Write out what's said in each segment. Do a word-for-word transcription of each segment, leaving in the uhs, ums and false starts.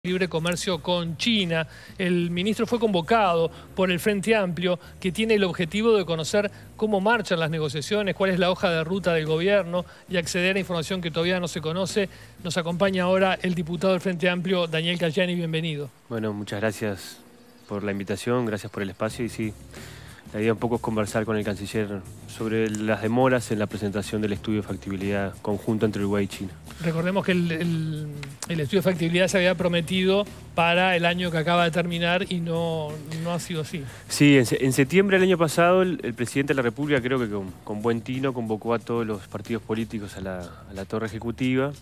Libre comercio con China. El ministro fue convocado por el Frente Amplio, que tiene el objetivo de conocer cómo marchan las negociaciones, cuál es la hoja de ruta del gobierno y acceder a información que todavía no se conoce. Nos acompaña ahora el diputado del Frente Amplio, Daniel Cayani. Bienvenido. Bueno, muchas gracias por la invitación, gracias por el espacio y sí, la idea un poco es conversar con el canciller sobre las demoras en la presentación del estudio de factibilidad conjunto entre Uruguay y China. Recordemos que el, el, el estudio de factibilidad se había prometido para el año que acaba de terminar y no, no ha sido así. Sí, en, en septiembre del año pasado el, el presidente de la República, creo que con, con buen tino, convocó a todos los partidos políticos a la, a la torre ejecutiva,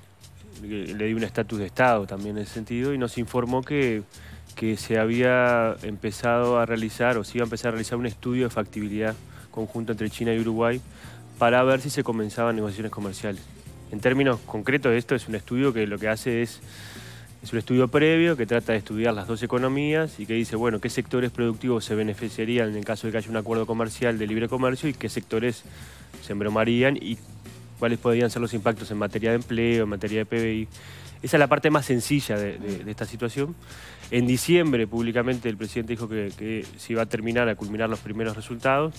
le dio un estatus de Estado también en ese sentido y nos informó que, que se había empezado a realizar o se iba a empezar a realizar un estudio de factibilidad conjunto entre China y Uruguay para ver si se comenzaban negociaciones comerciales. En términos concretos, esto es un estudio que lo que hace es, es un estudio previo que trata de estudiar las dos economías y que dice, bueno, qué sectores productivos se beneficiarían en el caso de que haya un acuerdo comercial de libre comercio y qué sectores se embromarían y cuáles podrían ser los impactos en materia de empleo, en materia de P B I. Esa es la parte más sencilla de, de, de esta situación. En diciembre, públicamente, el presidente dijo que, que se iba a terminar, a culminar los primeros resultados.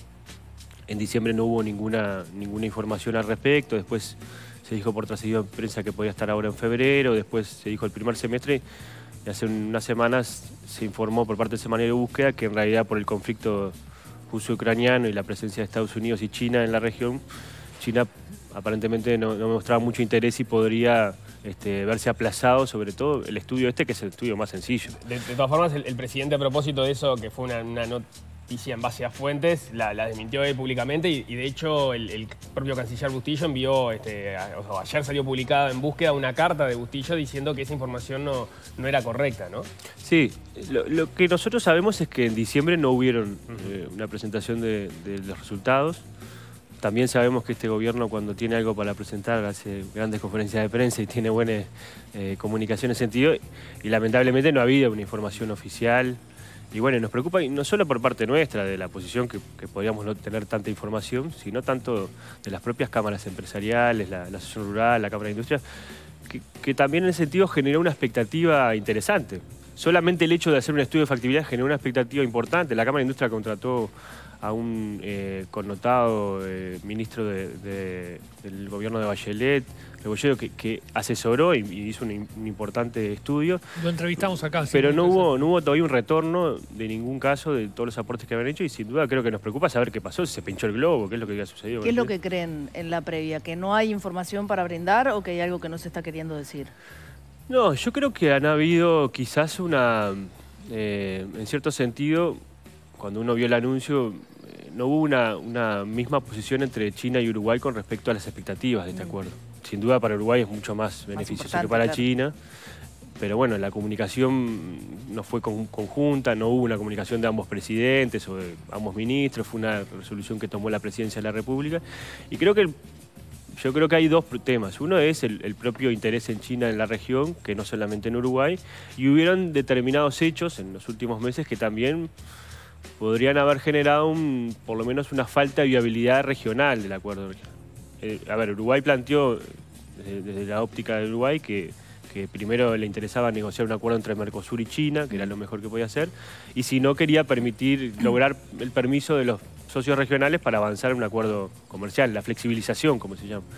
En diciembre no hubo ninguna, ninguna información al respecto. Después se dijo por trascendido de prensa que podía estar ahora en febrero. Después se dijo el primer semestre. Y hace unas semanas se informó por parte del Semanario de Búsqueda que en realidad por el conflicto ruso-ucraniano y la presencia de Estados Unidos y China en la región, China aparentemente no, no mostraba mucho interés y podría este, verse aplazado, sobre todo el estudio este, que es el estudio más sencillo. De, de todas formas, el, el presidente, a propósito de eso, que fue una, una noticia en base a fuentes, la, la desmintió él públicamente y, y de hecho el, el propio canciller Bustillo envió, este, a, o sea, ayer salió publicada en Búsqueda una carta de Bustillo diciendo que esa información no, no era correcta, ¿no? Sí, lo, lo que nosotros sabemos es que en diciembre no hubieron eh, una presentación de, de los resultados. También sabemos que este gobierno, cuando tiene algo para presentar, hace grandes conferencias de prensa y tiene buena eh, comunicación en ese sentido. Y lamentablemente no ha habido una información oficial. Y bueno, nos preocupa, y no solo por parte nuestra, de la posición que, que podríamos no tener tanta información, sino tanto de las propias cámaras empresariales, la, la Asociación Rural, la Cámara de Industria, que, que también en ese sentido generó una expectativa interesante. Solamente el hecho de hacer un estudio de factibilidad generó una expectativa importante. La Cámara de Industria contrató a un eh, connotado eh, ministro de, de, del gobierno de Bachelet, Rebolledo, que, que asesoró y, y hizo un, un importante estudio. Lo entrevistamos acá. Pero no hubo, no hubo todavía un retorno de ningún caso de todos los aportes que habían hecho y sin duda creo que nos preocupa saber qué pasó, si se pinchó el globo, qué es lo que había sucedido. ¿Qué es lo que creen en la previa? ¿Que no hay información para brindar o que hay algo que no se está queriendo decir? No, yo creo que han habido quizás una, eh, en cierto sentido, cuando uno vio el anuncio, no hubo una, una misma posición entre China y Uruguay con respecto a las expectativas de este mm. acuerdo. Sin duda para Uruguay es mucho más beneficioso que para claro. China, pero bueno, la comunicación no fue con, conjunta, no hubo una comunicación de ambos presidentes o de ambos ministros, fue una resolución que tomó la Presidencia de la República. Y creo que el, yo creo que hay dos temas. Uno es el, el propio interés en China en la región, que no solamente en Uruguay, y hubieron determinados hechos en los últimos meses que también podrían haber generado un, por lo menos una falta de viabilidad regional del acuerdo. Eh, a ver, Uruguay planteó desde, desde la óptica de Uruguay que, que primero le interesaba negociar un acuerdo entre Mercosur y China, que era lo mejor que podía hacer, y si no quería permitir, lograr el permiso de los socios regionales para avanzar en un acuerdo comercial, la flexibilización, como se llama.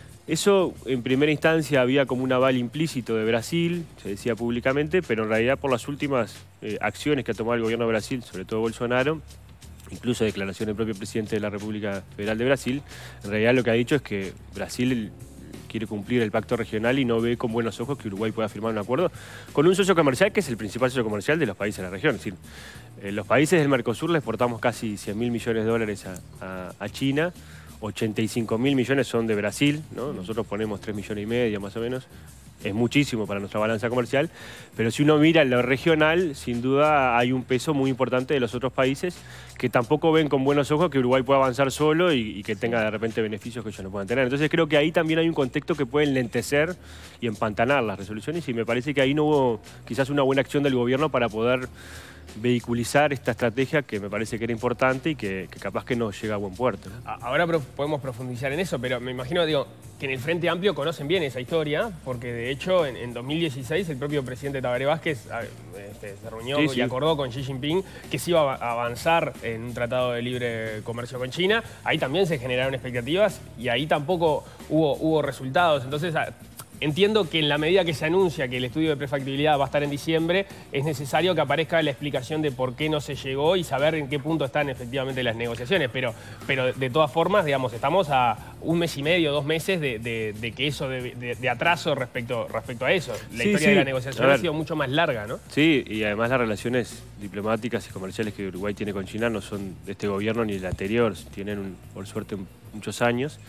Eso, en primera instancia, había como un aval implícito de Brasil, se decía públicamente, pero en realidad por las últimas eh, acciones que ha tomado el gobierno de Brasil, sobre todo Bolsonaro, incluso declaración del propio presidente de la República Federal de Brasil, en realidad lo que ha dicho es que Brasil quiere cumplir el pacto regional y no ve con buenos ojos que Uruguay pueda firmar un acuerdo con un socio comercial que es el principal socio comercial de los países de la región. Es decir, eh, los países del Mercosur le exportamos casi cien mil millones de dólares a, a, a China, ochenta y cinco mil millones son de Brasil, ¿no? Nosotros ponemos tres millones y medio más o menos. Es muchísimo para nuestra balanza comercial, pero si uno mira lo regional, sin duda hay un peso muy importante de los otros países que tampoco ven con buenos ojos que Uruguay pueda avanzar solo y, y que tenga de repente beneficios que ellos no puedan tener. Entonces creo que ahí también hay un contexto que puede enlentecer y empantanar las resoluciones y me parece que ahí no hubo quizás una buena acción del gobierno para poder vehiculizar esta estrategia que me parece que era importante y que, que capaz que no llega a buen puerto, ¿no? Ahora podemos profundizar en eso, pero me imagino, digo, que en el Frente Amplio conocen bien esa historia, porque de hecho en, en dos mil dieciséis el propio presidente Tabaré Vázquez este, se reunió sí, y sí. acordó con Xi Jinping que se iba a avanzar en un tratado de libre comercio con China. Ahí también se generaron expectativas y ahí tampoco hubo, hubo resultados. Entonces, entiendo que en la medida que se anuncia que el estudio de prefactibilidad va a estar en diciembre, es necesario que aparezca la explicación de por qué no se llegó y saber en qué punto están efectivamente las negociaciones. Pero, pero de todas formas, digamos, estamos a un mes y medio, dos meses de, de, de que eso, de, de, de atraso respecto, respecto a eso. La Sí, historia sí. de la negociación A ver. ha sido mucho más larga, ¿no? Sí, y además las relaciones diplomáticas y comerciales que Uruguay tiene con China no son de este gobierno ni del anterior, tienen, un, por suerte, muchos años.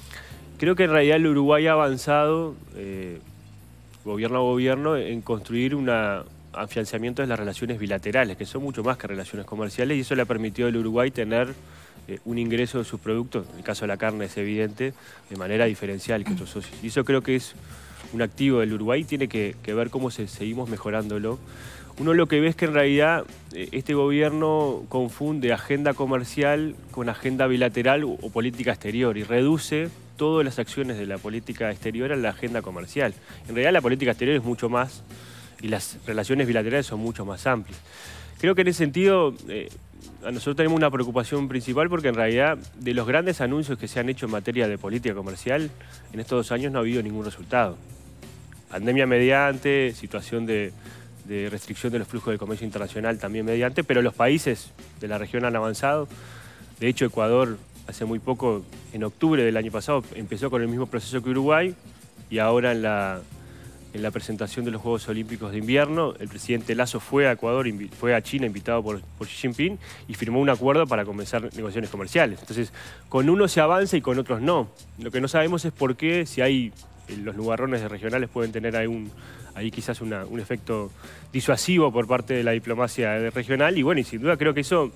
Creo que en realidad el Uruguay ha avanzado, eh, gobierno a gobierno, en construir un afianzamiento de las relaciones bilaterales, que son mucho más que relaciones comerciales, y eso le ha permitido al Uruguay tener eh, un ingreso de sus productos, en el caso de la carne es evidente, de manera diferencial que otros socios. Y eso creo que es un activo del Uruguay, tiene que, que ver cómo se, seguimos mejorándolo. Uno lo que ve es que en realidad eh, este gobierno confunde agenda comercial con agenda bilateral o, o política exterior y reduce todas las acciones de la política exterior a la agenda comercial. En realidad la política exterior es mucho más y las relaciones bilaterales son mucho más amplias. Creo que en ese sentido eh, a nosotros tenemos una preocupación principal porque en realidad de los grandes anuncios que se han hecho en materia de política comercial, en estos dos años no ha habido ningún resultado. Pandemia mediante, situación de, de restricción de los flujos de comercio internacional también mediante, pero los países de la región han avanzado. De hecho, Ecuador hace muy poco, en octubre del año pasado, empezó con el mismo proceso que Uruguay y ahora en la, en la presentación de los Juegos Olímpicos de Invierno, el presidente Lasso fue a Ecuador, fue a China invitado por, por Xi Jinping y firmó un acuerdo para comenzar negociaciones comerciales. Entonces, con unos se avanza y con otros no. Lo que no sabemos es por qué, si hay los nubarrones regionales pueden tener algún, ahí quizás una, un efecto disuasivo por parte de la diplomacia regional y bueno, y sin duda creo que eso...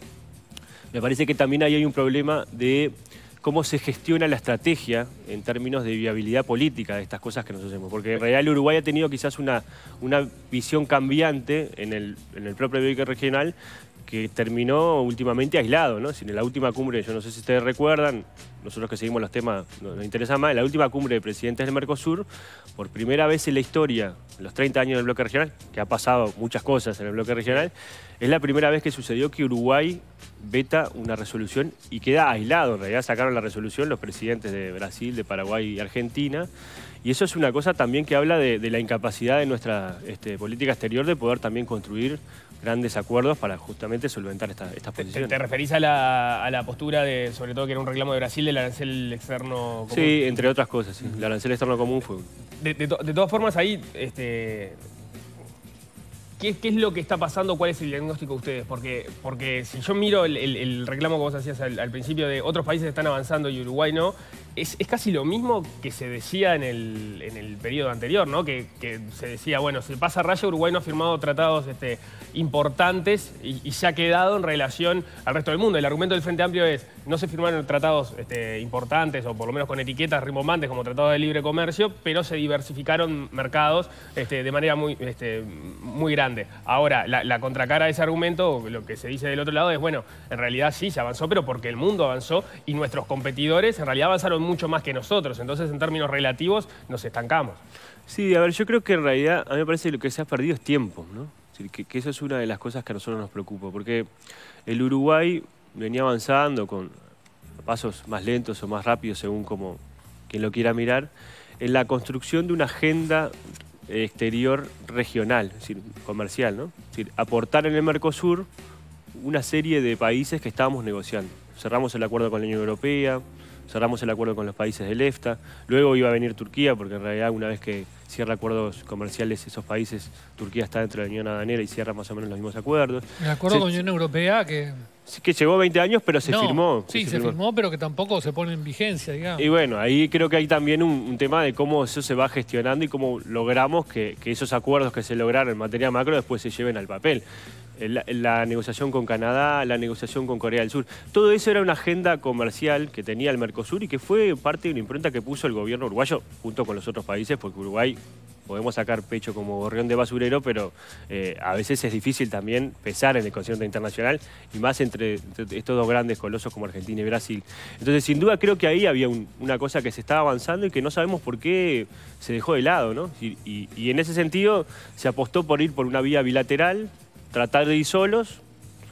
Me parece que también ahí hay un problema de cómo se gestiona la estrategia en términos de viabilidad política de estas cosas que nos hacemos. Porque en realidad el Uruguay ha tenido quizás una, una visión cambiante en el, en el propio bloque regional que terminó últimamente aislado, ¿no? Si en la última cumbre, yo no sé si ustedes recuerdan, nosotros que seguimos los temas nos, nos interesa más, en la última cumbre de presidentes del Mercosur, por primera vez en la historia, en los treinta años del bloque regional, que ha pasado muchas cosas en el bloque regional, es la primera vez que sucedió que Uruguay veta una resolución y queda aislado. En realidad sacaron la resolución los presidentes de Brasil, de Paraguay y Argentina. Y eso es una cosa también que habla de, de la incapacidad de nuestra este, política exterior de poder también construir grandes acuerdos para justamente solventar esta, estas ¿Te, posiciones. te referís a la, a la postura de, sobre todo que era un reclamo de Brasil, del arancel externo común? Sí, entre otras cosas. Sí. El arancel externo común fue... De, de, to, de todas formas, ahí... Este, ¿Qué, ¿Qué es lo que está pasando? ¿Cuál es el diagnóstico de ustedes? Porque, porque si yo miro el, el, el reclamo que vos hacías al, al principio de otros países están avanzando y Uruguay no, es, es casi lo mismo que se decía en el, en el periodo anterior, ¿no? Que, que se decía, bueno, se pasa raya, Uruguay no ha firmado tratados este, importantes y, y se ha quedado en relación al resto del mundo. El argumento del Frente Amplio es, no se firmaron tratados este, importantes o por lo menos con etiquetas rimbombantes como tratados de libre comercio, pero se diversificaron mercados este, de manera muy, este, muy grande. Ahora, la, la contracara de ese argumento, lo que se dice del otro lado es, bueno, en realidad sí se avanzó, pero porque el mundo avanzó y nuestros competidores en realidad avanzaron mucho más que nosotros. Entonces, en términos relativos, nos estancamos. Sí, a ver, yo creo que en realidad a mí me parece que lo que se ha perdido es tiempo, ¿no? Es decir, que, que eso es una de las cosas que a nosotros nos preocupa, porque el Uruguay venía avanzando con pasos más lentos o más rápidos, según como quien lo quiera mirar, en la construcción de una agenda exterior regional, es decir, comercial, ¿no? Es decir, aportar en el Mercosur una serie de países que estábamos negociando. Cerramos el acuerdo con la Unión Europea, cerramos el acuerdo con los países del EFTA, luego iba a venir Turquía, porque en realidad una vez que cierra acuerdos comerciales esos países, Turquía está dentro de la Unión Aduanera y cierra más o menos los mismos acuerdos. El acuerdo se, con la Unión Europea que... Sí, que llegó veinte años, pero se no, firmó. Sí, se, se firmó. firmó, pero que tampoco se pone en vigencia, digamos. Y bueno, ahí creo que hay también un, un tema de cómo eso se va gestionando y cómo logramos que, que esos acuerdos que se lograron en materia macro después se lleven al papel. La, la negociación con Canadá, la negociación con Corea del Sur. Todo eso era una agenda comercial que tenía el Mercosur y que fue parte de una impronta que puso el gobierno uruguayo junto con los otros países, porque Uruguay podemos sacar pecho como gorrión de basurero, pero eh, a veces es difícil también pesar en el concierto internacional, y más entre, entre estos dos grandes colosos como Argentina y Brasil. Entonces, sin duda, creo que ahí había un, una cosa que se estaba avanzando y que no sabemos por qué se dejó de lado, ¿no? Y, y, y en ese sentido se apostó por ir por una vía bilateral, tratar de ir solos,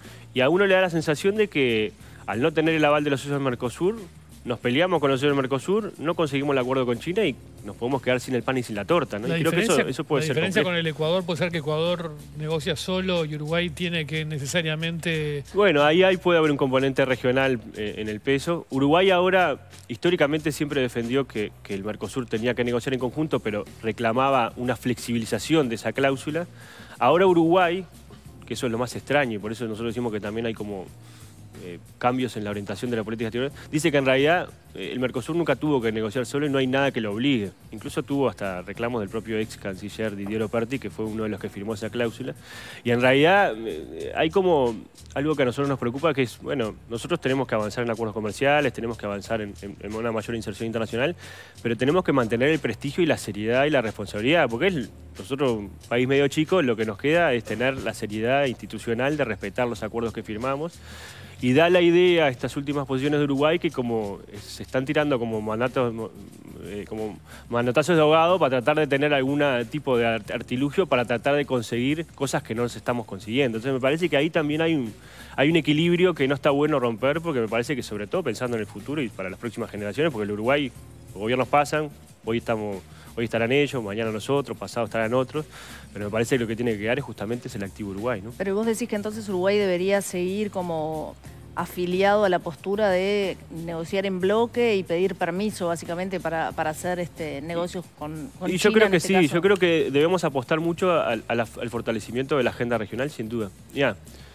y a uno le da la sensación de que al no tener el aval de los socios del Mercosur, nos peleamos con los socios del Mercosur, no conseguimos el acuerdo con China y nos podemos quedar sin el pan y sin la torta, ¿no? La y creo que eso, eso puede la ser diferencia complejo. con el Ecuador puede ser que Ecuador negocia solo y Uruguay tiene que necesariamente... Bueno, ahí, ahí puede haber un componente regional eh, en el peso. Uruguay ahora, históricamente, siempre defendió que, que el Mercosur tenía que negociar en conjunto, pero reclamaba una flexibilización de esa cláusula. Ahora Uruguay, que eso es lo más extraño, y por eso nosotros decimos que también hay como... Eh, cambios en la orientación de la política exterior, dice que en realidad eh, el Mercosur nunca tuvo que negociar solo y no hay nada que lo obligue. Incluso tuvo hasta reclamos del propio ex canciller Didier Operti, que fue uno de los que firmó esa cláusula. Y en realidad eh, hay como algo que a nosotros nos preocupa, que es, bueno, nosotros tenemos que avanzar en acuerdos comerciales, tenemos que avanzar en, en, en una mayor inserción internacional, pero tenemos que mantener el prestigio y la seriedad y la responsabilidad, porque es, nosotros, un país medio chico, lo que nos queda es tener la seriedad institucional de respetar los acuerdos que firmamos. Y da la idea a estas últimas posiciones de Uruguay que como se están tirando como mandatos, eh, como mandatazos de ahogado para tratar de tener algún tipo de artilugio para tratar de conseguir cosas que no nos estamos consiguiendo. Entonces me parece que ahí también hay un, hay un equilibrio que no está bueno romper, porque me parece que sobre todo pensando en el futuro y para las próximas generaciones, porque el Uruguay, los gobiernos pasan, hoy estamos... Hoy estarán ellos, mañana nosotros, pasado estarán otros, pero me parece que lo que tiene que quedar es justamente es el activo Uruguay, ¿no? Pero vos decís que entonces Uruguay debería seguir como afiliado a la postura de negociar en bloque y pedir permiso básicamente para, para hacer este negocios con, con y China. Yo creo en que este sí, caso. yo creo que debemos apostar mucho al, al, al fortalecimiento de la agenda regional, sin duda. Ya,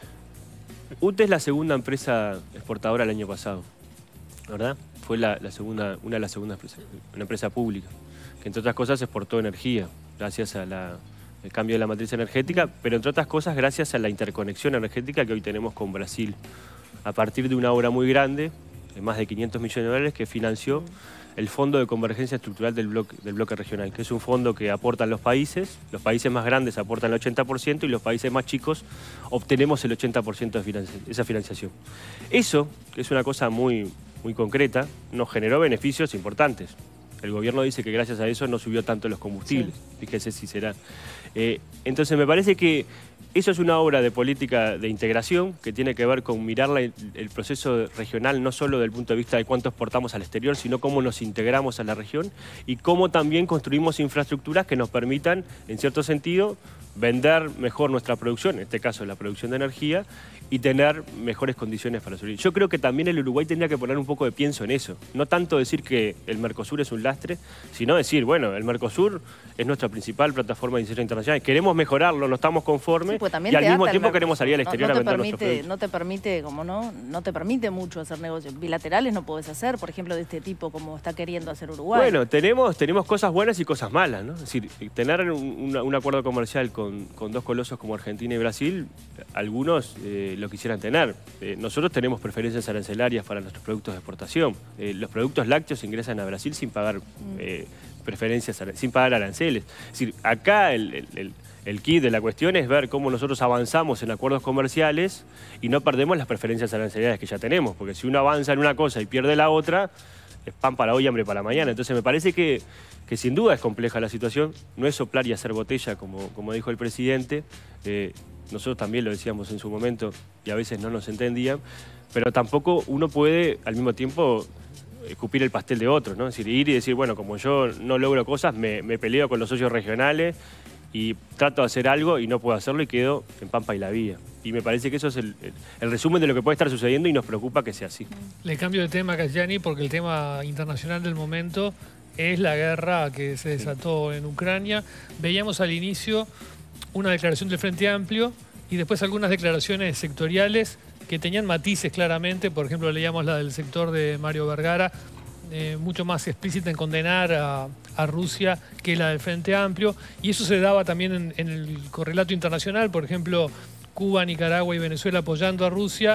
U T E es la segunda empresa exportadora el año pasado, ¿verdad? Fue la, la segunda, una de las segundas empresas, una empresa pública, que entre otras cosas exportó energía, gracias al cambio de la matriz energética, pero entre otras cosas gracias a la interconexión energética que hoy tenemos con Brasil, a partir de una obra muy grande, de más de quinientos millones de dólares, que financió el Fondo de Convergencia Estructural del bloque, del bloque regional, que es un fondo que aportan los países, los países más grandes aportan el ochenta por ciento y los países más chicos obtenemos el ochenta por ciento de financi esa financiación. Eso, que es una cosa muy, muy concreta, nos generó beneficios importantes. El gobierno dice que gracias a eso no subió tanto los combustibles. Sí. Fíjese si será. Eh, entonces me parece que eso es una obra de política de integración que tiene que ver con mirar la, el proceso regional no solo desde el punto de vista de cuánto exportamos al exterior, sino cómo nos integramos a la región y cómo también construimos infraestructuras que nos permitan, en cierto sentido, vender mejor nuestra producción, en este caso la producción de energía, y tener mejores condiciones para subir. Yo creo que también el Uruguay tendría que poner un poco de pienso en eso. No tanto decir que el Mercosur es un lastre, sino decir, bueno, el Mercosur es nuestra principal plataforma de inserción internacional. Queremos mejorarlo, no estamos conformes, sí, pues y al mismo tiempo queremos salir al exterior no, no a vender permite, nuestros productos. No te permite, como no, no te permite mucho hacer negocios. Bilaterales no podés hacer, por ejemplo, de este tipo como está queriendo hacer Uruguay. Bueno, tenemos, tenemos cosas buenas y cosas malas, ¿no? Es decir, tener un, un, un acuerdo comercial con, con dos colosos como Argentina y Brasil, algunos eh, lo quisieran tener. Eh, nosotros tenemos preferencias arancelarias para nuestros productos de exportación. Eh, los productos lácteos ingresan a Brasil sin pagar eh, preferencias, sin pagar aranceles. Es decir, acá el, el, el, el kit de la cuestión es ver cómo nosotros avanzamos en acuerdos comerciales y no perdemos las preferencias arancelarias que ya tenemos, porque si uno avanza en una cosa y pierde la otra, es pan para hoy, hambre para mañana. Entonces me parece que, que sin duda es compleja la situación, no es soplar y hacer botella, como, como dijo el presidente. Eh, nosotros también lo decíamos en su momento y a veces no nos entendían, pero tampoco uno puede al mismo tiempo escupir el pastel de otros, ¿no? Es decir, ir y decir, bueno, como yo no logro cosas, me, me peleo con los socios regionales y trato de hacer algo y no puedo hacerlo y quedo en Pampa y la Vía. Y me parece que eso es el, el, el resumen de lo que puede estar sucediendo y nos preocupa que sea así. Le cambio de tema, Casiani, porque el tema internacional del momento es la guerra que se desató en Ucrania. Veíamos al inicio una declaración del Frente Amplio y después algunas declaraciones sectoriales que tenían matices claramente. Por ejemplo, leíamos la del sector de Mario Vergara, eh, mucho más explícita en condenar a, a Rusia que la del Frente Amplio. Y eso se daba también en, en el correlato internacional. Por ejemplo, Cuba, Nicaragua y Venezuela apoyando a Rusia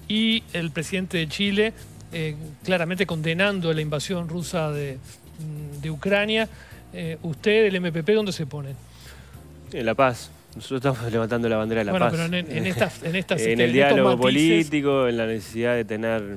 y el presidente de Chile, eh, claramente condenando la invasión rusa de, de Ucrania. Eh, ¿Usted, el M P P, dónde se pone? En La Paz. Nosotros estamos levantando la bandera de la bueno, paz. Bueno, pero en, en estas... En, estas, en este, el en diálogo estos matices... político, en la necesidad de tener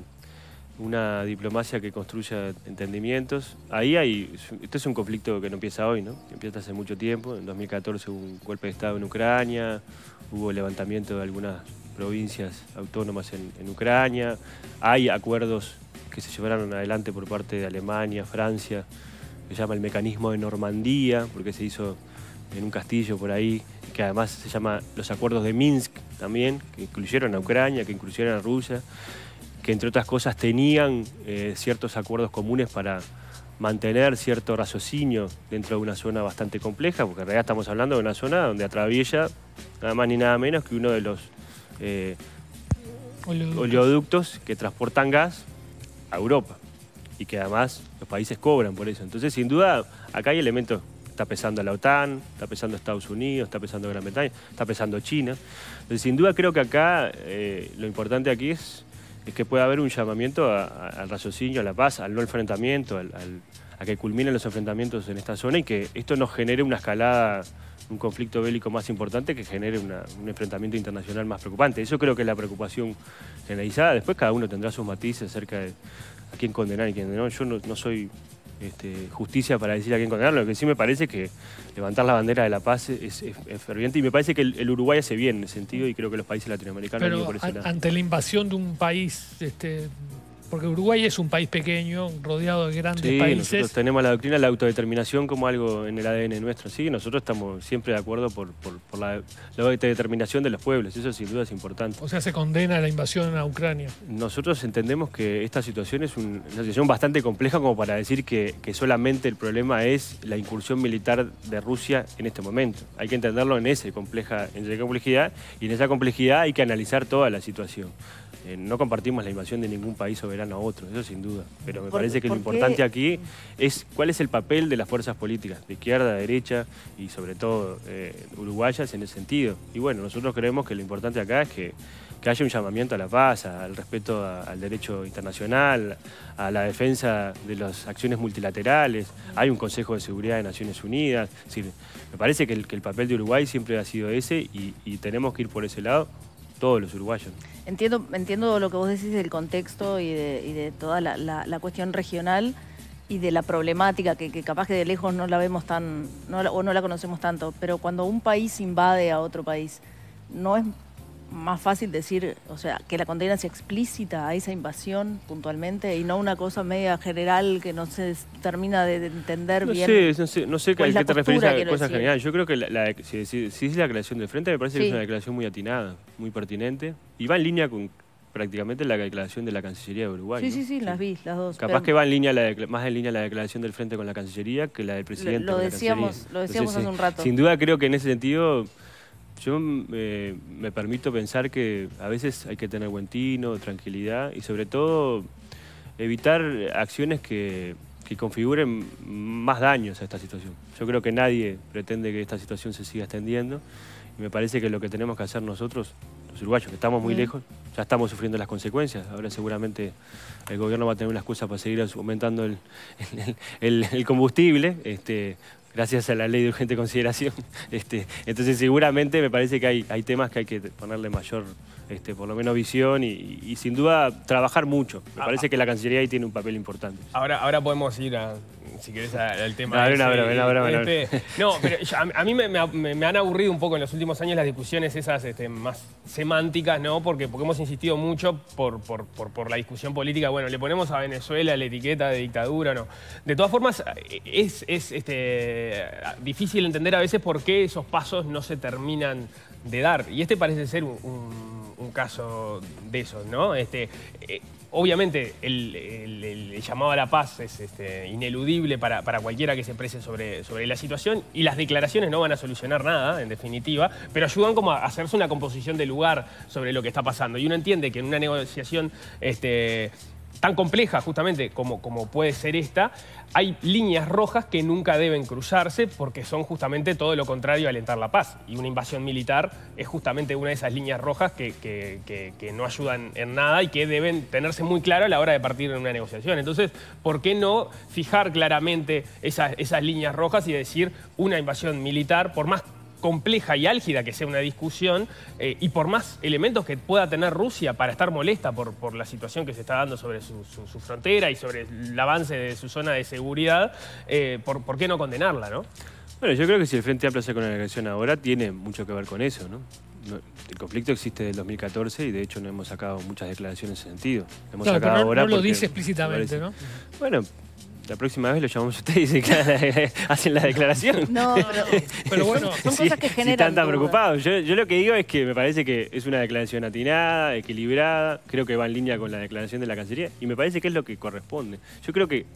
una diplomacia que construya entendimientos. Ahí hay... Esto es un conflicto que no empieza hoy, ¿no? Empieza hace mucho tiempo. En dos mil catorce hubo un golpe de Estado en Ucrania, hubo levantamiento de algunas provincias autónomas en, en Ucrania. Hay acuerdos que se llevaron adelante por parte de Alemania, Francia, que se llama el mecanismo de Normandía, porque se hizo en un castillo por ahí, que además se llama los acuerdos de Minsk también, que incluyeron a Ucrania, que incluyeron a Rusia, que entre otras cosas tenían eh, ciertos acuerdos comunes para mantener cierto raciocinio dentro de una zona bastante compleja, porque en realidad estamos hablando de una zona donde atraviesa nada más ni nada menos que uno de los eh, oleoductos. oleoductos que transportan gas a Europa y que además los países cobran por eso. Entonces, sin duda, acá hay elementos. Está pesando la OTAN, está pesando Estados Unidos, está pesando Gran Bretaña, está pesando China. Entonces, sin duda, creo que acá eh, lo importante aquí es, es que pueda haber un llamamiento a, a, al raciocinio, a la paz, al no enfrentamiento, al, al, a que culminen los enfrentamientos en esta zona y que esto no genere una escalada, un conflicto bélico más importante, que genere una, un enfrentamiento internacional más preocupante. Eso creo que es la preocupación generalizada. Después cada uno tendrá sus matices acerca de a quién condenar y quién no. Yo no, no soy... Este, justicia para decir a quién condenar. Lo que sí me parece que levantar la bandera de la paz es, es, es ferviente y me parece que el, el Uruguay hace bien en ese sentido y creo que los países latinoamericanos Pero por ese lado. Ante la invasión de un país, este, porque Uruguay es un país pequeño, rodeado de grandes sí, países. Nosotros tenemos la doctrina de la autodeterminación como algo en el A D N nuestro. Sí, nosotros estamos siempre de acuerdo por, por, por la, la autodeterminación de los pueblos. Eso sin duda es importante. O sea, se condena la invasión a Ucrania. Nosotros entendemos que esta situación es un, una situación bastante compleja como para decir que, que solamente el problema es la incursión militar de Rusia en este momento. Hay que entenderlo en, ese compleja, en esa complejidad y en esa complejidad hay que analizar toda la situación. Eh, no compartimos la invasión de ningún país soberano a otro, eso sin duda. Pero me parece que lo importante aquí es cuál es el papel de las fuerzas políticas, de izquierda, de derecha y sobre todo eh, uruguayas en ese sentido. Y bueno, nosotros creemos que lo importante acá es que, que haya un llamamiento a la paz, al respeto a, al derecho internacional, a la defensa de las acciones multilaterales. Hay un Consejo de Seguridad de Naciones Unidas. Es decir, me parece que el, que el papel de Uruguay siempre ha sido ese y, y tenemos que ir por ese lado todos los uruguayos. Entiendo, entiendo lo que vos decís del contexto y de, y de toda la, la, la cuestión regional y de la problemática que, que capaz que de lejos no la vemos tan, no la, o no la conocemos tanto, pero cuando un país invade a otro país, ¿no es más fácil decir, o sea, que la condena sea explícita a esa invasión puntualmente y no una cosa media general que no se termina de entender no bien? Sé, no sé, no sé a qué te refieres a cosas generales. Yo creo que la, la, si, si, si es la declaración del Frente, me parece sí. que es una declaración muy atinada, muy pertinente y va en línea con prácticamente la declaración de la Cancillería de Uruguay. Sí, ¿no? sí, sí, las vi, las dos. Capaz pero... que va en línea la, más en línea la declaración del Frente con la Cancillería que la del presidente lo, lo con decíamos, la Cancillería. Lo decíamos Entonces, hace un rato. Sin duda creo que en ese sentido... Yo eh, me permito pensar que a veces hay que tener buen tino, tranquilidad y sobre todo evitar acciones que, que configuren más daños a esta situación. Yo creo que nadie pretende que esta situación se siga extendiendo y me parece que lo que tenemos que hacer nosotros, los uruguayos, que estamos muy mm. lejos, ya estamos sufriendo las consecuencias. Ahora seguramente el gobierno va a tener una excusa para seguir aumentando el, el, el, el combustible. Este, gracias a la ley de urgente consideración. Este, entonces seguramente me parece que hay, hay temas que hay que ponerle mayor, este, por lo menos visión y, y, y sin duda trabajar mucho. Me ah, parece que la Cancillería ahí tiene un papel importante. Ahora, ahora podemos ir a, si querés, al tema. No, ese, no, no, no, no, este, no, pero yo, a, a mí me, me, me han aburrido un poco en los últimos años las discusiones esas este, más semánticas, ¿no? Porque, porque hemos insistido mucho por, por, por, por la discusión política. Bueno, le ponemos a Venezuela la etiqueta de dictadura, ¿no? De todas formas, es, es este, difícil entender a veces por qué esos pasos no se terminan de dar. Y este parece ser un, un, un caso de esos, ¿no? Este, eh, obviamente el, el, el llamado a la paz es este, ineludible para, para cualquiera que se exprese sobre, sobre la situación y las declaraciones no van a solucionar nada, en definitiva, pero ayudan como a hacerse una composición de lugar sobre lo que está pasando. Y uno entiende que en una negociación este, tan compleja justamente como, como puede ser esta, hay líneas rojas que nunca deben cruzarse porque son justamente todo lo contrario a alentar la paz. Y una invasión militar es justamente una de esas líneas rojas que, que, que, que no ayudan en nada y que deben tenerse muy claro a la hora de partir en una negociación. Entonces, ¿por qué no fijar claramente esas, esas líneas rojas y decir una invasión militar, por más compleja y álgida que sea una discusión, eh, y por más elementos que pueda tener Rusia para estar molesta por, por la situación que se está dando sobre su, su, su frontera y sobre el avance de su zona de seguridad, eh, por, ¿por qué no condenarla, no? Bueno, yo creo que si el Frente Amplio hace con la agresión ahora, tiene mucho que ver con eso, ¿no? No, el conflicto existe desde el dos mil catorce y de hecho no hemos sacado muchas declaraciones en ese sentido. Hemos Claro, sacado pero no, ahora no lo porque dice explícitamente, ¿no? Bueno, la próxima vez lo llamamos a ustedes y dicen, hacen la declaración. No, pero, Pero bueno, son Sí, cosas que si generan están tan dudas. preocupados. Yo, yo lo que digo es que me parece que es una declaración atinada, equilibrada, creo que va en línea con la declaración de la Cancillería y me parece que es lo que corresponde. Yo creo que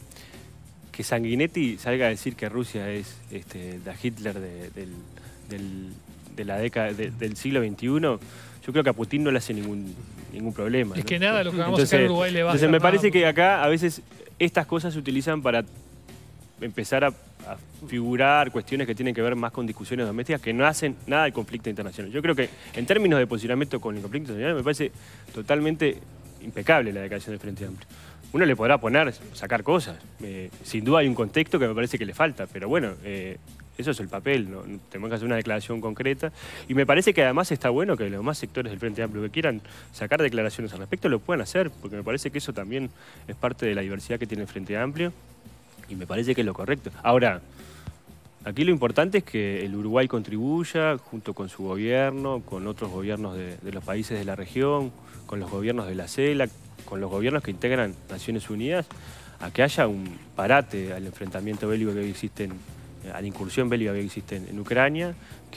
que Sanguinetti salga a decir que Rusia es este, la Hitler de, del, del, de la década de, del siglo veintiuno, yo creo que a Putin no le hace ningún, ningún problema. Es ¿no? que nada, lo que vamos a hacer en Uruguay le va a entonces hacer me nada. parece que acá a veces estas cosas se utilizan para empezar a, a figurar cuestiones que tienen que ver más con discusiones domésticas que no hacen nada al conflicto internacional. Yo creo que en términos de posicionamiento con el conflicto internacional me parece totalmente impecable la declaración del Frente Amplio. Uno le podrá poner, sacar cosas. Eh, sin duda hay un contexto que me parece que le falta, pero bueno, eh, eso es el papel, ¿no? Tenemos que hacer una declaración concreta. Y me parece que además está bueno que los demás sectores del Frente Amplio que quieran sacar declaraciones al respecto lo puedan hacer, porque me parece que eso también es parte de la diversidad que tiene el Frente Amplio y me parece que es lo correcto. Ahora, aquí lo importante es que el Uruguay contribuya junto con su gobierno, con otros gobiernos de, de los países de la región, con los gobiernos de la CELAC, con los gobiernos que integran Naciones Unidas, a que haya un parate al enfrentamiento bélico que hoy existe, en, a la incursión bélica que existe en, en Ucrania,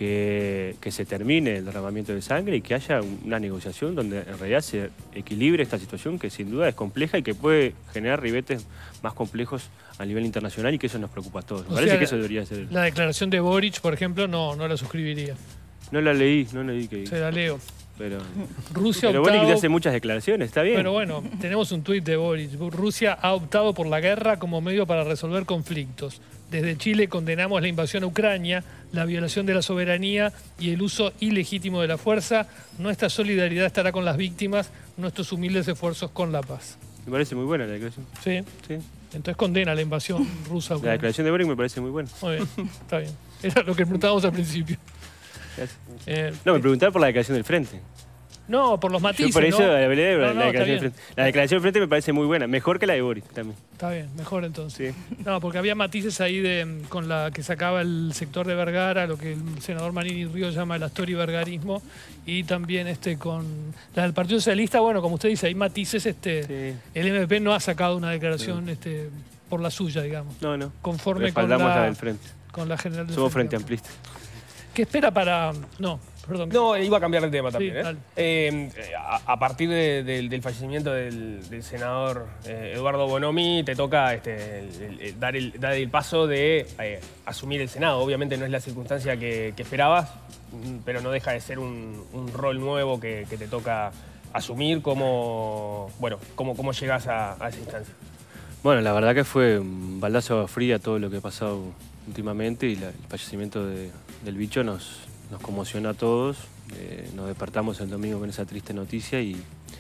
que, que se termine el derramamiento de sangre y que haya un, una negociación donde en realidad se equilibre esta situación que sin duda es compleja y que puede generar ribetes más complejos a nivel internacional y que eso nos preocupa a todos. Me O parece sea, que eso debería ser... La declaración de Boric, por ejemplo, no, no la suscribiría. No la leí, no leí que... Se la leo. Pero, Rusia pero optado- Boric hace muchas declaraciones, está bien. Pero bueno, tenemos un tuit de Boric. Rusia ha optado por la guerra como medio para resolver conflictos. Desde Chile condenamos la invasión a Ucrania, la violación de la soberanía y el uso ilegítimo de la fuerza. Nuestra solidaridad estará con las víctimas, nuestros humildes esfuerzos con la paz. Me parece muy buena la declaración. ¿Sí? Sí. Entonces condena la invasión rusa a La Ucrania. declaración de Boric me parece muy buena. Muy bien, está bien. Era lo que preguntábamos al principio. Gracias. Eh, No, me preguntaba por la declaración del Frente. no, por los matices, Yo por eso ¿no? hablé de No, la, no, declaración está del bien. Frente. La declaración del Frente me parece muy buena, mejor que la de Boric también. Está bien, mejor entonces. Sí. No, porque había matices ahí de, con la que sacaba el sector de Vergara, lo que el senador Manini Ríos llama el astori-vergarismo, y también este con la del Partido Socialista, bueno, como usted dice, hay matices, este, Sí. el M P no ha sacado una declaración este, por la suya, digamos, No, no. conforme con Respaldamos la, la del Frente. con la general del Somos Frente Amplio. Amplistas. ¿Qué espera para...? No, perdón. No, iba a cambiar de tema también. Sí, ¿eh? dale. Eh, a, a partir de- del, del fallecimiento del, del senador eh, Eduardo Bonomi, te toca este, el- el- el- dar, el, dar el paso de eh, asumir el Senado. Obviamente no es la circunstancia que, que esperabas, mm, pero no deja de ser un, un rol nuevo que, que te toca asumir. ¿Cómo, bueno, cómo, cómo llegas a, a esa instancia? Bueno, la verdad que fue un baldazo de agua fría todo lo que ha pasado últimamente y la- el fallecimiento de- del bicho nos, nos conmocionó a todos. Eh, nos despertamos el domingo con esa triste noticia y,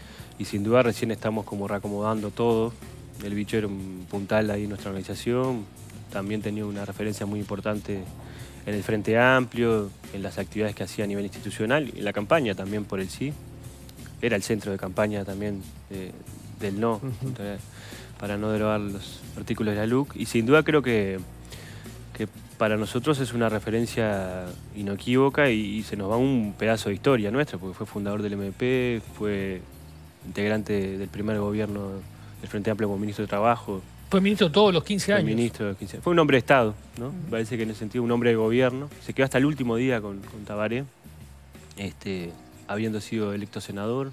y sin duda recién estamos como reacomodando todo. El bicho era un puntal ahí en nuestra organización, también tenía una referencia muy importante en el Frente Amplio, en las actividades que hacía a nivel institucional y en la campaña también por el sí. Era el centro de campaña también eh, del no, uh-huh. para no derogar los artículos de la L U C. Y sin duda creo que, que para nosotros es una referencia inequívoca y, y se nos va un pedazo de historia nuestra, porque fue fundador del M P, fue integrante del primer gobierno del Frente Amplio como ministro de Trabajo. Fue ministro todos los quince Fue años. ministro de los quince años. Fue un hombre de Estado, ¿no? Uh-huh. Parece que en ese sentido un hombre de gobierno. Se quedó hasta el último día con, con Tabaré, este, habiendo sido electo senador.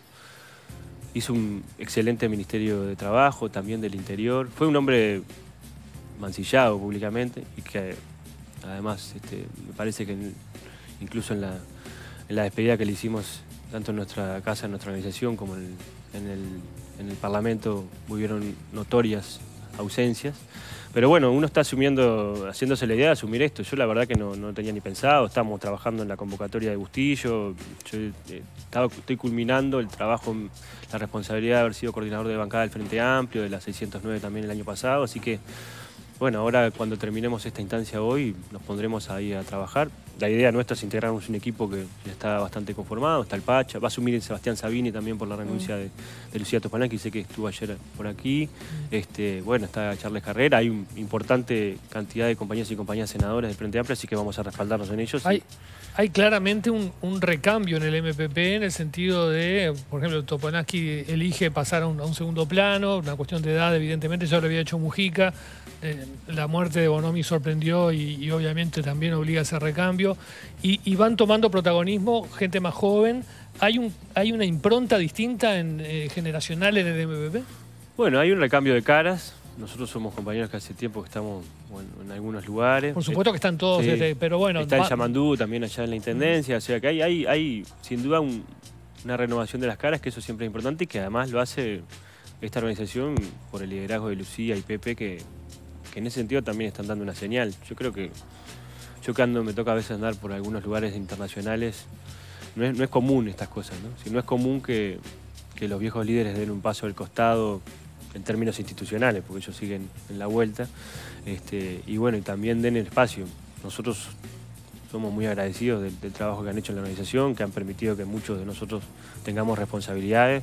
Hizo un excelente ministerio de Trabajo, también del Interior. Fue un hombre mancillado públicamente y que además este, me parece que en, incluso en la, en la despedida que le hicimos tanto en nuestra casa, en nuestra organización, como en el, en el, en el Parlamento hubieron notorias ausencias. Pero bueno, uno está asumiendo, haciéndose la idea de asumir esto. Yo la verdad que no, no tenía ni pensado, estamos trabajando en la convocatoria de Bustillo, yo eh, estaba, estoy culminando el trabajo, la responsabilidad de haber sido coordinador de bancada del Frente Amplio, de la seiscientos nueve también el año pasado, así que bueno, ahora cuando terminemos esta instancia hoy nos pondremos ahí a trabajar. La idea nuestra es integrarnos un equipo que ya está bastante conformado, está el Pacha, va a asumir el Sebastián Sabini también por la renuncia de, de Lucía Topalanqui, sé que estuvo ayer por aquí. Este, bueno, está Charles Carrera, hay una importante cantidad de compañeros y compañeras senadoras del Frente Amplio, así que vamos a respaldarnos en ellos. Hay, y... hay claramente un, un recambio en el M P P en el sentido de, por ejemplo, Topalanqui elige pasar a un, a un segundo plano, una cuestión de edad evidentemente, ya lo había hecho Mujica. Eh, la muerte de Bonomi sorprendió y, y obviamente también obliga a ese recambio. Y, y van tomando protagonismo gente más joven. ¿Hay, un, hay una impronta distinta en, eh, generacional en el M P P? Bueno, hay un recambio de caras. Nosotros somos compañeros que hace tiempo que estamos bueno, en algunos lugares. Por supuesto que están todos, sí. desde, pero bueno... Está en Yamandú, también allá en la Intendencia. O sea que hay, hay, hay sin duda un, una renovación de las caras, que eso siempre es importante y que además lo hace esta organización por el liderazgo de Lucía y Pepe, que... que en ese sentido también están dando una señal. Yo creo que, yo que ando, me toca a veces andar por algunos lugares internacionales, no es, no es común estas cosas, ¿no? Si no es común que, que los viejos líderes den un paso al costado en términos institucionales, porque ellos siguen en la vuelta, este, y bueno, y también den el espacio. Nosotros somos muy agradecidos del, del trabajo que han hecho en la organización, que han permitido que muchos de nosotros tengamos responsabilidades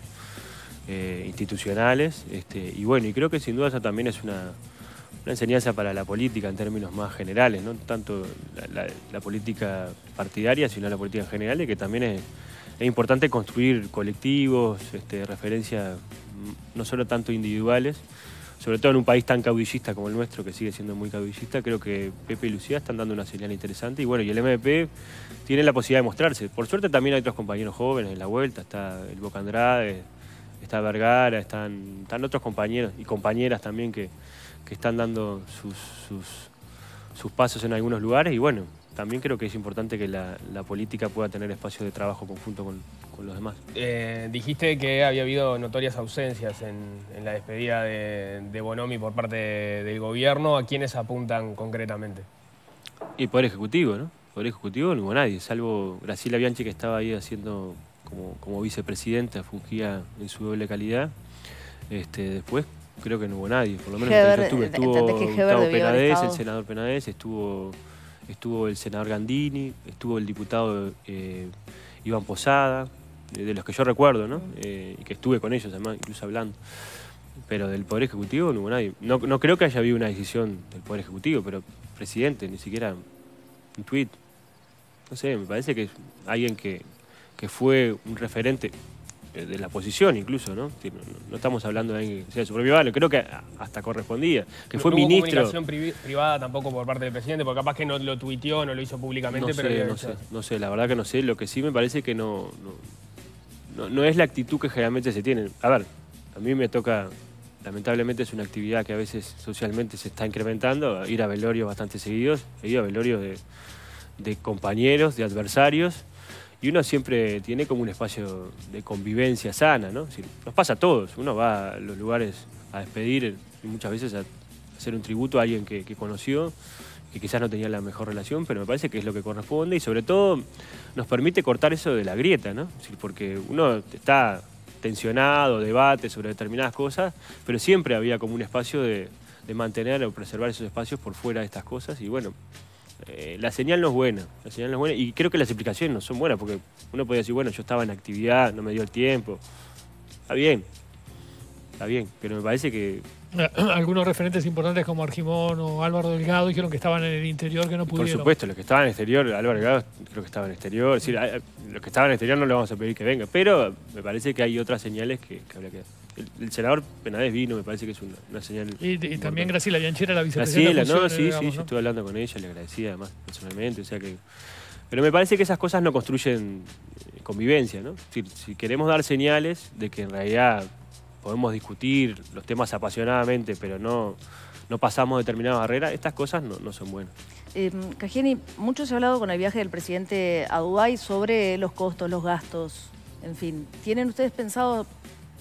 eh, institucionales, este, y bueno, y creo que sin duda esa también es una... una enseñanza para la política en términos más generales, no tanto la, la, la política partidaria, sino la política en general, y que también es, es importante construir colectivos, este, referencias no solo tanto individuales, sobre todo en un país tan caudillista como el nuestro, que sigue siendo muy caudillista. Creo que Pepe y Lucía están dando una señal interesante y bueno, y el M P P tiene la posibilidad de mostrarse. Por suerte también hay otros compañeros jóvenes en la vuelta, está el Boca Andrade, está Vergara, están, están otros compañeros y compañeras también que que están dando sus, sus, sus pasos en algunos lugares y bueno, también creo que es importante que la, la política pueda tener espacios de trabajo conjunto con, con los demás. Eh, dijiste que había habido notorias ausencias en, en la despedida de, de Bonomi por parte de, del gobierno. ¿A quiénes apuntan concretamente? Y Poder Ejecutivo, ¿no? Poder Ejecutivo no hubo nadie, salvo Graciela Bianchi, que estaba ahí haciendo como, como vicepresidenta, fungía en su doble calidad. Este, después creo que no hubo nadie, por lo menos Heber, yo estuve. Estuvo que Gustavo Penades, el senador Penades, estuvo, estuvo el senador Gandini, estuvo el diputado eh, Iván Posada, de, de los que yo recuerdo, ¿no? Eh, y que estuve con ellos además, incluso hablando. Pero del Poder Ejecutivo no hubo nadie. No, no creo que haya habido una decisión del Poder Ejecutivo, pero presidente, ni siquiera un tuit. No sé, me parece que es alguien que, que fue un referente de la oposición incluso, ¿no? No, no estamos hablando de alguien que sea de su propio barrio, creo que hasta correspondía, que no, fue no hubo ministro... comunicación pri privada tampoco por parte del presidente, porque capaz que no lo tuiteó, no lo hizo públicamente, no pero... Sé, no, sé, no sé, la verdad que no sé, lo que sí me parece que no, no, no, no es la actitud que generalmente se tiene. A ver, a mí me toca, lamentablemente es una actividad que a veces socialmente se está incrementando, ir a velorios bastante seguidos, he ido a velorios de, de compañeros, de adversarios, y uno siempre tiene como un espacio de convivencia sana, ¿no? Es decir, nos pasa a todos, uno va a los lugares a despedir y muchas veces a hacer un tributo a alguien que, que conoció, que quizás no tenía la mejor relación, pero me parece que es lo que corresponde y sobre todo nos permite cortar eso de la grieta, ¿no? Es decir, porque uno está tensionado, debate sobre determinadas cosas, pero siempre había como un espacio de, de mantener o preservar esos espacios por fuera de estas cosas y bueno, Eh, la señal no es buena, la señal no es buena y creo que las explicaciones no son buenas porque uno puede decir, bueno, yo estaba en actividad, no me dio el tiempo. Está bien, está bien, pero me parece que... Algunos referentes importantes como Argimón o Álvaro Delgado dijeron que estaban en el interior, que no pudieron. Por supuesto, los que estaban en el exterior, Álvaro Delgado creo que estaba en el exterior, es decir, los que estaban en el exterior no le vamos a pedir que venga, pero me parece que hay otras señales que, que habría que... El, el senador Penades vino, me parece que es una, una señal... Y, y también Graciela Bianchi era la vicepresidenta. Graciela, no, sí, digamos, sí, ¿no? yo estuve hablando con ella, le agradecía además personalmente, o sea que... Pero me parece que esas cosas no construyen convivencia, ¿no? Si, si queremos dar señales de que en realidad podemos discutir los temas apasionadamente, pero no, no pasamos determinada barrera, estas cosas no, no son buenas. Eh, Cajeni, mucho se ha hablado con el viaje del presidente a Dubái sobre los costos, los gastos, en fin. ¿Tienen ustedes pensado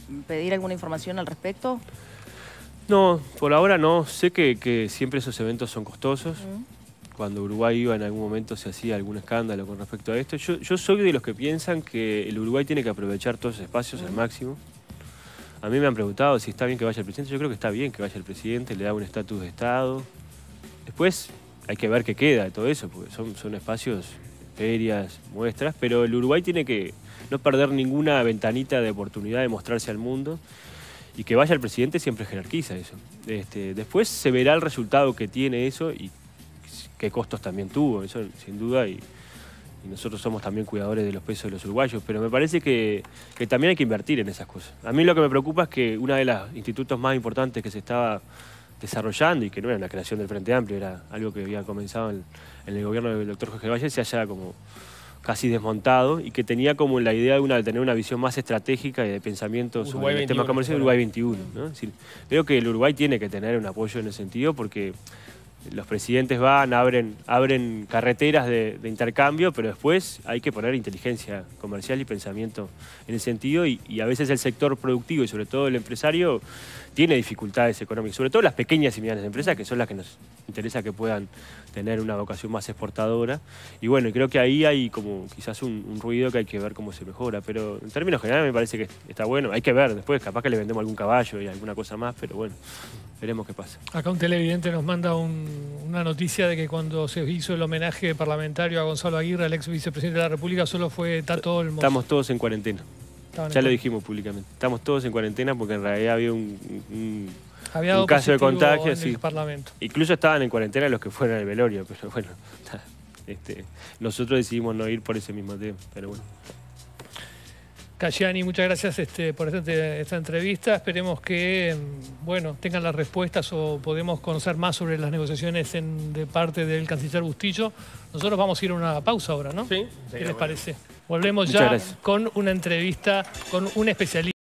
pedir alguna información al respecto? No, por ahora no. Sé que, que siempre esos eventos son costosos. Mm. Cuando Uruguay iba en algún momento se hacía algún escándalo con respecto a esto. Yo, yo soy de los que piensan que el Uruguay tiene que aprovechar todos esos espacios Mm. al máximo. A mí me han preguntado si está bien que vaya el presidente. Yo creo que está bien que vaya el presidente, le da un estatus de Estado. Después hay que ver qué queda de todo eso, porque son, son espacios, ferias, muestras, pero el Uruguay tiene que no perder ninguna ventanita de oportunidad de mostrarse al mundo, y que vaya el presidente siempre jerarquiza eso. Este, después se verá el resultado que tiene eso y qué costos también tuvo, eso sin duda, y, y nosotros somos también cuidadores de los pesos de los uruguayos, pero me parece que, que también hay que invertir en esas cosas. A mí lo que me preocupa es que uno de los institutos más importantes que se estaba desarrollando, y que no era la creación del Frente Amplio, era algo que había comenzado en, en el gobierno del doctor Jorge Valle, se haya como casi desmontado, y que tenía como la idea de, una, de tener una visión más estratégica y de pensamiento Uruguay sobre el tema veintiuno, comercial, Uruguay veintiuno, ¿no? Es decir, creo que el Uruguay tiene que tener un apoyo en ese sentido, porque los presidentes van, abren, abren carreteras de, de intercambio, pero después hay que poner inteligencia comercial y pensamiento en ese sentido, y, y a veces el sector productivo y sobre todo el empresario tiene dificultades económicas, sobre todo las pequeñas y medianas empresas, que son las que nos interesa que puedan tener una vocación más exportadora. Y bueno, creo que ahí hay como quizás un, un ruido que hay que ver cómo se mejora, pero en términos generales me parece que está bueno. Hay que ver después, capaz que le vendemos algún caballo y alguna cosa más, pero bueno, veremos qué pasa. Acá un televidente nos manda un, una noticia de que cuando se hizo el homenaje parlamentario a Gonzalo Aguirre, el ex vicepresidente de la República, solo fue Tato Olmos. Estamos todos en cuarentena. Estaban Ya en lo dijimos públicamente. Estamos todos en cuarentena porque en realidad había un, un, Había dado un caso de positivo contagio. en Sí. el Parlamento. Incluso estaban en cuarentena los que fueron al velorio, pero bueno, este, nosotros decidimos no ir por ese mismo tema, pero bueno. Cayani, muchas gracias este, por esta, esta entrevista. Esperemos que bueno, tengan las respuestas o podemos conocer más sobre las negociaciones en, de parte del canciller Bustillo. Nosotros vamos a ir a una pausa ahora, ¿no? Sí. ¿Qué les parece? Volvemos Muchas ya gracias. con una entrevista con un especialista.